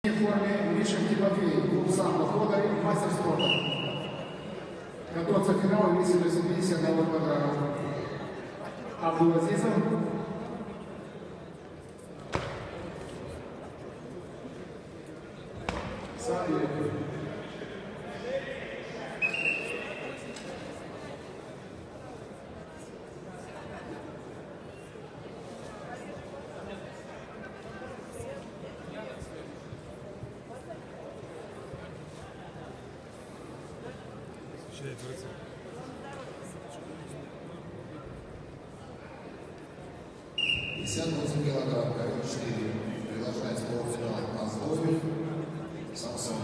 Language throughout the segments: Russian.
В форме Мишин Тимофей, клуб самбо Ходорь, мастер спорта. Готовится к финалу, весит до 71 килограмма. Абдулазизов. Садли. Десятый килограмм, ковер 4. Приглашается в полуфинал Азовик, Самсонов.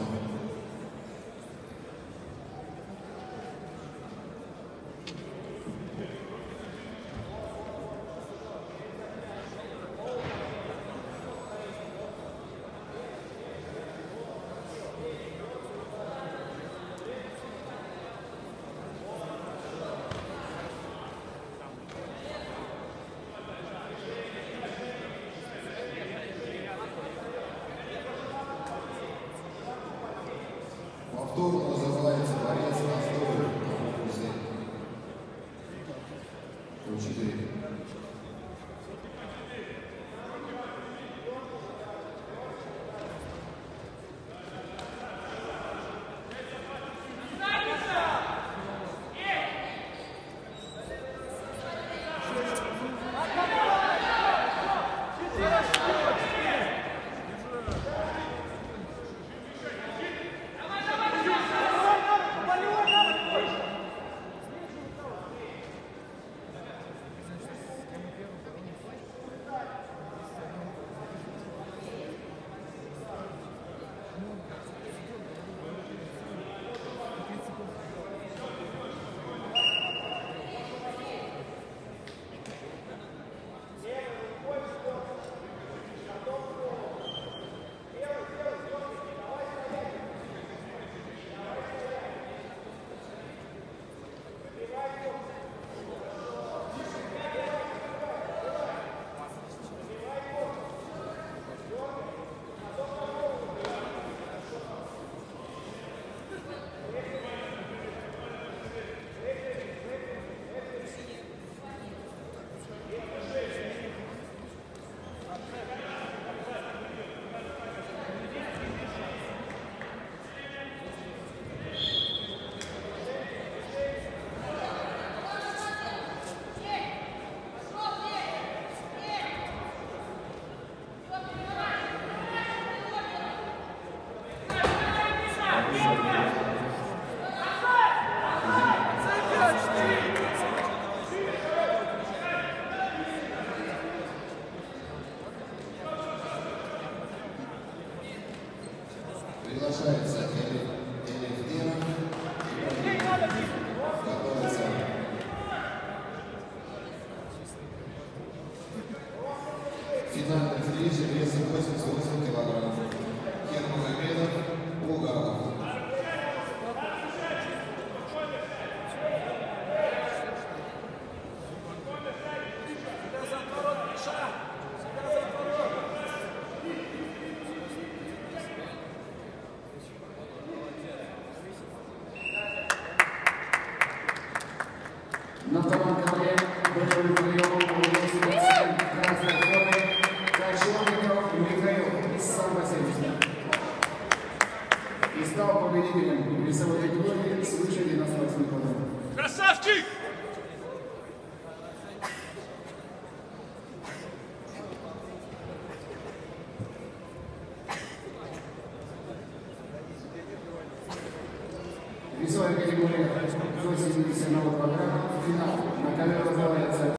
Повторно называется борец Азовик на конкурсе. 4. Приглашается Элефдеров. Готовится. Финальный встреча весом 88 килограмм. Кермагомедов, Булгаров. На втором ковре боевым приемом вместе в красной форме Качевников Михаил из самбо-70. И стал победителем весовой категории свыше 98 килограмм. Красавчик! Весовая категория до 71 килограмма. Финал на ковер называется